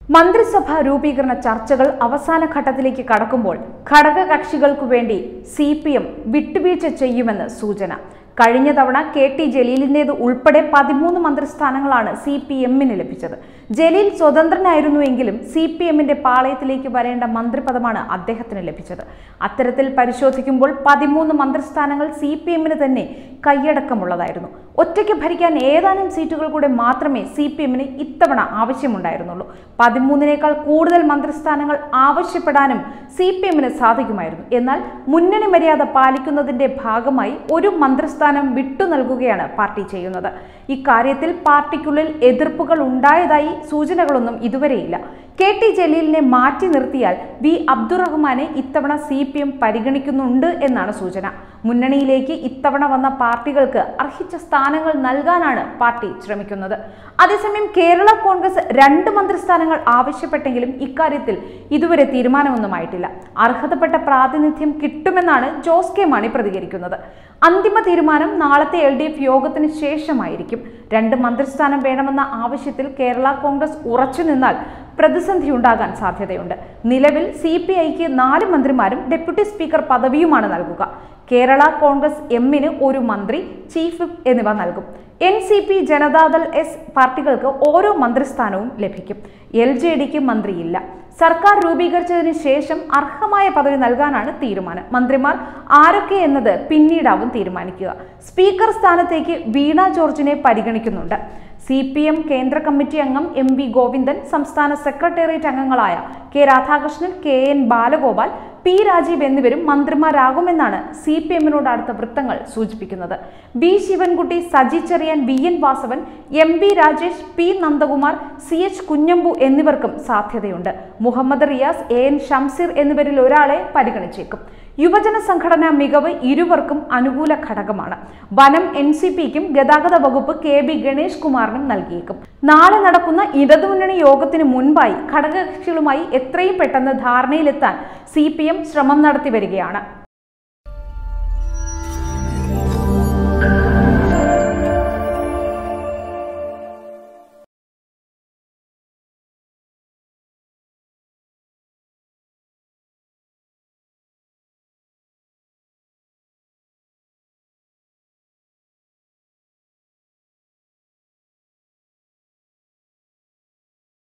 മന്ത്രിസഭാ രൂപീകരണ ചർച്ചകൾ അവസാന ഘട്ടത്തിലേക്ക് കടക്കുമ്പോൾ ഘടകകക്ഷികൾക്കു വേണ്ടി സിപിഎം വിട്ടുവീഴ്ച ചെയ്യുമെന്ന് സൂചന. കഴിഞ്ഞ തവണ കെ.ടി. ജലീലിന്റേത് ഉൾപ്പെടെ 13 മന്ത്രിസ്ഥാനങ്ങളാണ് സിപിഎമ്മിന് ലഭിച്ചത്. ജലീൽ സ്വതന്ത്രനായിരുന്നുവെങ്കിലും സിപിഎമ്മിന്റെ പാളയത്തിലേക്ക് വരേണ്ട മന്ത്രിപദമാണ് അദ്ദേഹത്തിന് ലഭിച്ചത്. അത്തരത്തിൽ പരിശോധിക്കുമ്പോൾ 13 മന്ത്രിസ്ഥാനങ്ങൾ സിപിഎമ്മിന് തന്നെ കൈയടക്കമുള്ളതായിരുന്നു. ഒറ്റയ്ക്ക് ഭരിക്കാൻ ഏതാനും സീറ്റുകൾ കൂടെ മാത്രമേ സിപിഎമ്മിന് ഇത്തവണ ആവശ്യമുണ്ടായിരുന്നുള്ളൂ. 13നേക്കാൾ കൂടുതൽ മന്ത്രിസ്ഥാനങ്ങൾ ആവശ്യപ്പെടാനും സിപിഎമ്മിന് സാധിക്കുമായിരുന്നു. എന്നാൽ മുന്നണി മര്യാദ പാലിക്കുന്നതിന്റെ ഭാഗമായി ഒരു മന്ത്രിസ്ഥാനം വിട്ടു നൽകുകയാണ് പാർട്ടി ചെയ്യുന്നത്. ഇക്കാര്യത്തിൽ പാർട്ടിക്കുള്ളിൽ എതിർപ്പുകൾ ഉണ്ടായതായി സൂചനകളൊന്നും ഇതുവരെയില്ല. കെ.ടി. ജലീലിനെ മാറ്റി നിർത്തിയാൽ വി. അബ്ദുറഹ്മാനെ ഇത്തവണ സിപിഎം പരിഗണിക്കുന്നുണ്ട് എന്നാണ് സൂചന. മുന്നണിയിലേക്ക് ഇത്തവണ വന്ന പാർട്ടികൾക്ക് അർഹിച്ച സ്ഥാനങ്ങൾ നൽകാനാണ് പാർട്ടി ശ്രമിക്കുന്നത്. അതേസമയം കേരള കോൺഗ്രസ് 2 മന്ത്രിസ്ഥാനങ്ങൾ ആവശ്യപ്പെട്ടെങ്കിലും ഇക്കാര്യത്തിൽ ഇതുവരെ തീരുമാനമൊന്നുമായിട്ടില്ല. അർഹതപ്പെട്ട പ്രാതിനിധ്യം കിട്ടുമെന്നാണ് ജോസ് കെ മാണി പ്രതികരിക്കുന്നത്. അന്തിമ തീരുമാനം നാളത്തെ LDF യോഗത്തിന് ശേഷമായിരിക്കും. 2 മന്ത്രിസ്ഥാനം വേണമെന്ന ആവശ്യത്തിൽ കേരള കോൺഗ്രസ് ഉറച്ചു നിന്നാൽ പ്രതിസന്ധി ഉണ്ടാകാൻ സാധ്യതയുണ്ട്. നിലവിൽ CPIക്ക് 4 മന്ത്രിമാരും ഡെപ്യൂട്ടി സ്പീക്കർ പദവിയുമാണ് നൽകുക. കേരള കോൺഗ്രസ് എമ്മിന് 1 മന്ത്രി, ചീഫ് വിപ്പ് എന്നിവ നൽകും. NCP, ജനതാദൾ എസ് പാർട്ടികൾക്ക് ഓരോ മന്ത്രിസ്ഥാനവും ലഭിക്കും. LJDക്ക് മന്ത്രിയില്ല. സർക്കാർ രൂപീകരിച്ചതിന് ശേഷം അർഹമായ പദവി നൽകാനാണ് തീരുമാനം. മന്ത്രിമാർ ആരൊക്കെ എന്നത് പിന്നീടാവും തീരുമാനിക്കുക. സ്പീക്കർ സ്ഥാനത്തേക്ക് വീണ ജോർജിനെ പരിഗണിക്കുന്നുണ്ട്. CPM കേന്ദ്ര കമ്മിറ്റി അംഗം MV ഗോവിന്ദൻ, സംസ്ഥാന സെക്രട്ടേറിയറ്റ് അംഗങ്ങളായ K. Radhakrishnan, KN Balagopal, P. Rajeev എന്നിവരും മന്ത്രിമാരാകുമെന്നാണ് CPMനോട് അടുത്ത വൃത്തങ്ങൾ സൂചിപ്പിക്കുന്നത്. B. Sivankutty, Saji Cherian, VN Vasavan, MB Rajesh, P. Nandakumar, CH Kunhambu എന്നിവർക്കും സാധ്യതയുണ്ട്. മുഹമ്മദ് റിയാസ്, AN ഷംസീർ എന്നിവരിൽ ഒരാളെ പരിഗണിച്ചേക്കും. യുവജന സംഘടനാ മികവ് ഇരുവർക്കും അനുകൂല ഘടകമാണ്. വനം NCPക്കും ഗതാഗത വകുപ്പ് KB ഗണേഷ് കുമാറിനും നൽകിയേക്കും. നാളെ നടക്കുന്ന ഇടതുമുന്നണി യോഗത്തിന് മുൻപായി ഘടകകക്ഷികളുമായി എത്രയും പെട്ടെന്ന് ധാരണയിലെത്താൻ CPM ശ്രമം നടത്തി വരികയാണ്.